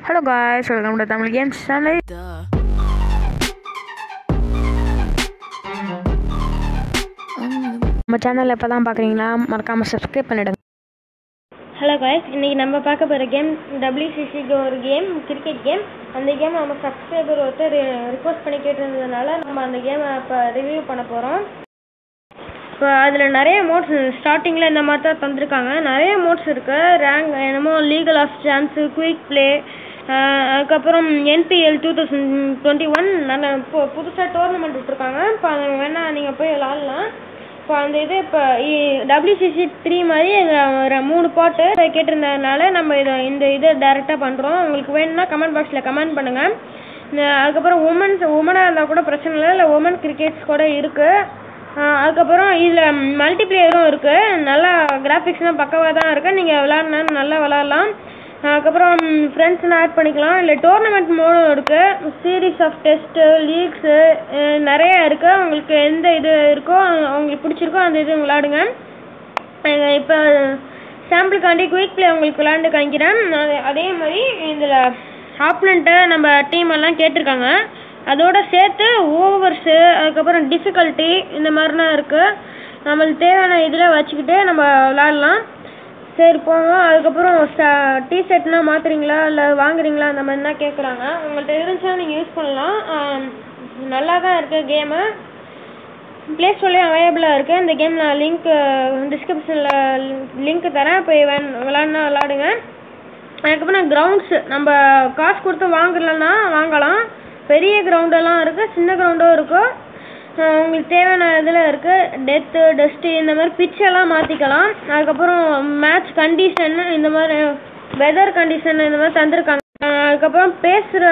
Hello guys, welcome to Tamil Games channel. நம்ம channel இப்போ தான் பார்க்குறீங்களா, மறக்காமல் சப்ஸ்கிரைப் பண்ணிவிடுங்க. ஹலோ காய்ஸ், இன்றைக்கி நம்ம பார்க்க போகிற கேம் WCCக்கு ஒரு கேம், கிரிக்கெட் கேம். அந்த கேம் நம்ம சப்ஸ்கிரைபர் ஒருத்தர் ரிக்வஸ்ட் பண்ணி கேட்டிருந்ததுனால நம்ம அந்த கேமை இப்போ ரிவ்யூ பண்ண போகிறோம். இப்போ அதில் நிறைய மோட்ஸ் ஸ்டார்டிங்கில் இந்த மாதிரி தான் தந்திருக்காங்க. நிறைய மோட்ஸ் இருக்குது. ரேங்க் என்னமோ லீகல் ஆஃப் சான்ஸு, குயிக் ப்ளே, அதுக்கப்புறம் NPL 2021 நாங்கள் இப்போ புதுசாக டோர்னமெண்ட் விட்ருக்காங்க. இப்போ அதை வேணால் நீங்கள் போய் விளாட்லாம். இப்போ அந்த இது இப்போ WCC 3 மாதிரி ஒரு 3 பாட்டு கேட்டிருந்ததுனால நம்ம இந்த இதை டேரெக்டாக பண்ணுறோம். உங்களுக்கு வேணும்னா கமெண்ட் பாக்ஸில் கமெண்ட் பண்ணுங்கள். அதுக்கப்புறம் உமனாக இருந்தால் கூட பிரச்சனை இல்லை உமன் கிரிக்கெட்ஸ் கூட இருக்குது. அதுக்கப்புறம் இதில் மல்டிப்ளேயரும் இருக்குது. நல்லா கிராஃபிக்ஸ்லாம் பக்கவாக தான் இருக்குது. நீங்கள் விளாட்னா நல்லா விளாட்லாம். அதுக்கப்புறம் ஃப்ரெண்ட்ஸ்லாம் ஆட் பண்ணிக்கலாம். இல்லை டோர்னமெண்ட் மோடும் இருக்குது. சீரீஸ் ஆஃப் டெஸ்ட்டு, லீக்ஸு நிறையா இருக்குது. உங்களுக்கு எந்த இது இருக்கோ உங்களுக்கு பிடிச்சிருக்கோ அந்த இது விளாடுங்க. இப்போ சாம்பிளுக்காண்டி குயிக் ப்ளே உங்களுக்கு விளாண்டு காமிக்கிறேன். அதே மாதிரி இதில் ஆப்னண்ட்டை நம்ம டீம் எல்லாம் கேட்டிருக்காங்க. அதோடு சேர்த்து ஓவர்ஸு, அதுக்கப்புறம் டிஃபிகல்ட்டி இந்த மாதிரிலாம் இருக்குது. நம்மளுக்கு தேவையான இதில் வச்சுக்கிட்டு நம்ம விளாட்லாம். சரி போங்க. அதுக்கப்புறம் டிஷர்ட்லாம் மாற்றுறீங்களா இல்லை வாங்குறீங்களா அந்த மாதிரி தான் கேட்குறாங்க. உங்கள்கிட்ட இருந்துச்சுன்னா நீங்கள் யூஸ் பண்ணலாம். நல்லா தான் இருக்குது கேமு. ப்ளே ஸ்டோர்லேயும் அவைலபிளாக இருக்குது. இந்த கேம் நான் லிங்க் டிஸ்கிரிப்ஷனில் லிங்க் தரேன். போய் விளாட்னா விளாடுங்க. அதுக்கப்புறம் கிரவுண்ட்ஸு நம்ம காசு கொடுத்து வாங்கலன்னா வாங்கலாம். பெரிய கிரவுண்டெல்லாம் இருக்குது, சின்ன கிரவுண்டும் இருக்கும். உங்களுக்கு தேவையான இதில் இருக்குது. டெத்து, டஸ்ட்டு இந்த மாதிரி பிச்செல்லாம் மாற்றிக்கலாம். அதுக்கப்புறம் மேட்ச் கண்டிஷன், இந்த மாதிரி வெதர் கண்டிஷன் இந்த மாதிரி தந்திருக்காங்க. அதுக்கப்புறம் பேசுகிற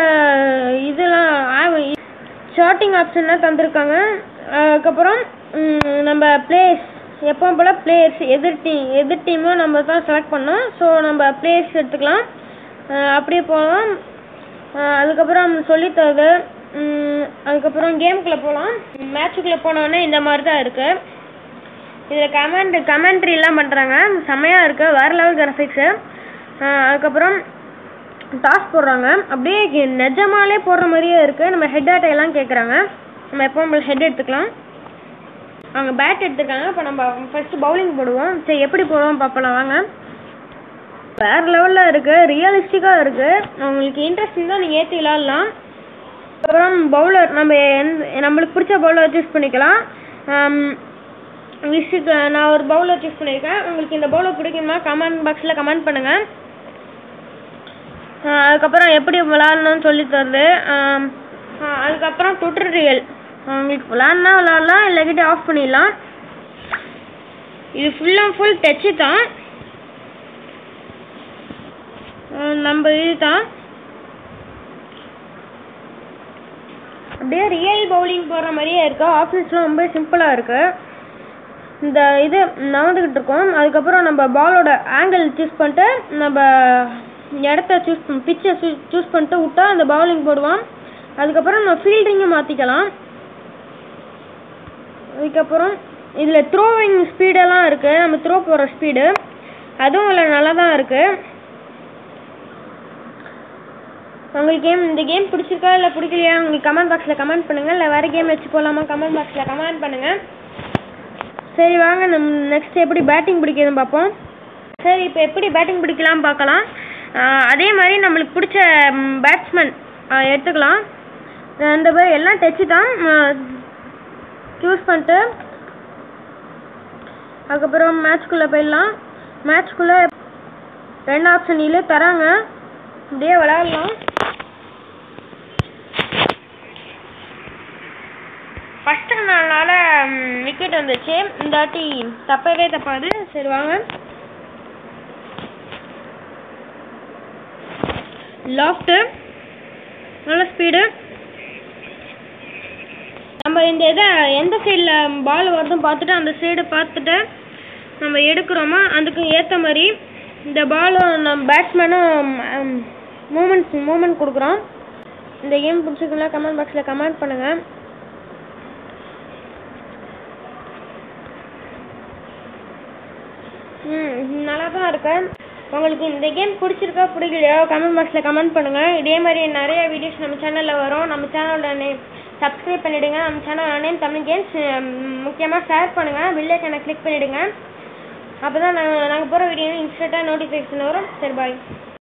இதெல்லாம் ஷார்ட்டிங் ஆப்ஷன்லாம் தந்திருக்காங்க. அதுக்கப்புறம் நம்ம பிளேயர்ஸ் எப்போ போல் பிளேயர்ஸ் எதிர் டீமும் நம்ம தான் செலக்ட் பண்ணோம். ஸோ நம்ம பிளேயர்ஸ் எடுத்துக்கலாம். அப்படியே போகலாம். அதுக்கப்புறம் சொல்லித்தருது. அதுக்கப்புறம் கேமுக்குள்ளே போகலாம். மேட்சுக்குள்ளே போனோடனே இந்த மாதிரி தான் இருக்குது. இதில் கமெண்ட்ரிலாம் பண்ணுறாங்க. செம்மையாக இருக்குது. வேறு லெவல் கிராஃபிக்ஸு. அதுக்கப்புறம் டாஸ் போடுறாங்க. அப்படியே நிஜமாலே போடுற மாதிரியே இருக்குது. நம்ம ஹெட் ஆட்டையெல்லாம் கேட்குறாங்க. நம்ம எப்போ ஹெட் எடுத்துக்கலாம். அவங்க பேட் எடுத்துருக்காங்க. இப்போ நம்ம ஃபஸ்ட்டு பவுலிங் போடுவோம். சரி எப்படி போடுவோம் பார்க்கலாம் வாங்க. வேறு லெவலில் இருக்குது. ரியலிஸ்டிக்காக இருக்குது. உங்களுக்கு இன்ட்ரெஸ்டிங் தான், நீங்கள் ஏற்றி விளாட்லாம். அப்புறம் பவுலர் நம்மளுக்கு பிடிச்ச பவுலர் சூஸ் பண்ணிக்கலாம். நான் ஒரு பவுலர் சூஸ் பண்ணியிருக்கேன். உங்களுக்கு இந்த பவுலர் பிடிக்குமா கமெண்ட் பாக்ஸில் கமெண்ட் பண்ணுங்கள். அதுக்கப்புறம் எப்படி விளாட்ணுன்னு சொல்லி தருது. அதுக்கப்புறம் டுட்டோரியல் உங்களுக்கு விளாட்னா விளாட்லாம், இல்லைக்கிட்ட ஆஃப் பண்ணிடலாம். இது ஃபுல் அண்ட் ஃபுல் டச்சு தான். நம்ம இது தான் அப்படியே ரியல் பவுலிங் போடுற மாதிரியே இருக்கா. ஆப்ஷன்ஸ்லாம் ரொம்ப சிம்பிளாக இருக்குது. இந்த இது நடந்துக்கிட்டு இருக்கோம். அதுக்கப்புறம் நம்ம பாலோட ஆங்கிள் சூஸ் பண்ணிட்டு நம்ம இடத்த பிச்சை சூஸ் பண்ணிட்டு விட்டா அந்த பவுலிங் போடுவோம். அதுக்கப்புறம் நம்ம ஃபீல்டிங்கும் மாற்றிக்கலாம். அதுக்கப்புறம் இதில் த்ரோவிங் ஸ்பீடெல்லாம் இருக்குது. நம்ம த்ரோ போடுற ஸ்பீடு அதுவும் இதில் நல்லா தான் இருக்குது. உங்களுக்கு இந்த கேம் பிடிச்சிருக்கா இல்லை பிடிக்கலையா உங்களுக்கு கமெண்ட் பாக்ஸில் கமெண்ட் பண்ணுங்கள். இல்லை வேறு கேம் வச்சு போகலாமா கமெண்ட் பாக்ஸில் கமெண்ட் பண்ணுங்கள். சரி வாங்க நம்ம நெக்ஸ்ட் எப்படி பேட்டிங் பிடிக்குதுன்னு பார்ப்போம். சரி இப்போ எப்படி பேட்டிங் பிடிக்கலாம்னு பார்க்கலாம். அதே மாதிரி நம்மளுக்கு பிடிச்ச பேட்ஸ்மேன் எடுத்துக்கலாம். அந்த பேர் எல்லாம் டச்சு தான். சூஸ் பண்ணிட்டு அதுக்கப்புறம் மேட்ச்குள்ளே போயிடலாம். மேட்ச்குள்ளே 2 ஆப்ஷன் இல்லை தராங்க. அப்படியே விளையாடலாம். ஃபஸ்ட்டு நாளால் விக்கெட் வந்துச்சு. இந்த வாட்டி தப்பவே தப்பாது. சரி வாங்க. லாஃப்ட்டு நல்ல ஸ்பீடு. நம்ம இந்த இதை எந்த சைடில் பால் வருதுன்னு பார்த்துட்டு அந்த சைடு பார்த்துட்டு நம்ம எடுக்கிறோமா அதுக்கு ஏற்ற மாதிரி இந்த பாலும் நம்ம பேட்ஸ்மேனும் மூமெண்ட் கொடுக்குறோம். இந்த கேம் பிடிச்சிருக்குங்களா கமெண்ட் பாக்ஸில் கமெண்ட் பண்ணுங்கள். நல்லா தான் இருக்கு. உங்களுக்கு இந்த கேம் பிடிச்சிருக்கா பிடிக்கலையா கமெண்ட் பாக்ஸில் கமெண்ட் பண்ணுங்கள். இதே மாதிரி நிறைய வீடியோஸ் நம்ம சேனலில் வரும். நம்ம சேனலோட நேம் சப்ஸ்கிரைப் பண்ணிவிடுங்க. நம்ம சேனல் நேம் தமிழ் கேம்ஸ். முக்கியமாக ஷேர் பண்ணுங்கள், பெல் ஐக்கானை கிளிக் பண்ணிவிடுங்க. அப்போ தான் நாங்கள் போகிற வீடியோ இன்ஸ்டண்ட்டாக நோட்டிஃபிகேஷன் வரும். சரி, பாய்.